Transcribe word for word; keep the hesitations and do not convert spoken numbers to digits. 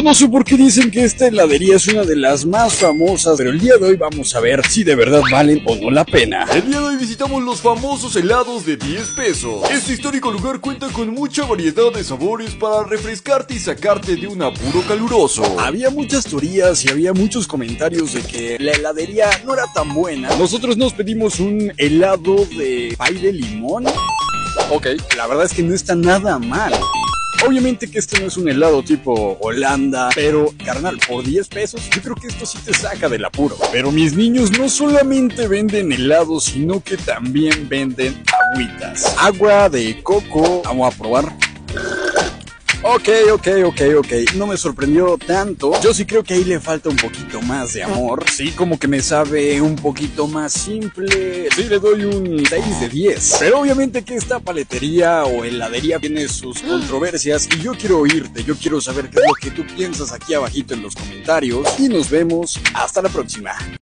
Yo no sé por qué dicen que esta heladería es una de las más famosas, pero el día de hoy vamos a ver si de verdad valen o no la pena. El día de hoy visitamos los famosos helados de diez pesos. Este histórico lugar cuenta con mucha variedad de sabores para refrescarte y sacarte de un apuro caluroso. Había muchas teorías y había muchos comentarios de que la heladería no era tan buena. Nosotros nos pedimos un helado de pay de limón. Ok, la verdad es que no está nada mal. Obviamente que este no es un helado tipo Holanda, pero carnal, por diez pesos yo creo que esto sí te saca del apuro. Pero mis niños no solamente venden helados, sino que también venden agüitas. Agua de coco, vamos a probar. Ok, ok, ok, ok, no me sorprendió tanto. Yo sí creo que ahí le falta un poquito más de amor. Sí, como que me sabe un poquito más simple. Sí, le doy un seis de diez. Pero obviamente que esta paletería o heladería tiene sus controversias y yo quiero oírte, yo quiero saber qué es lo que tú piensas aquí abajito en los comentarios. Y nos vemos hasta la próxima.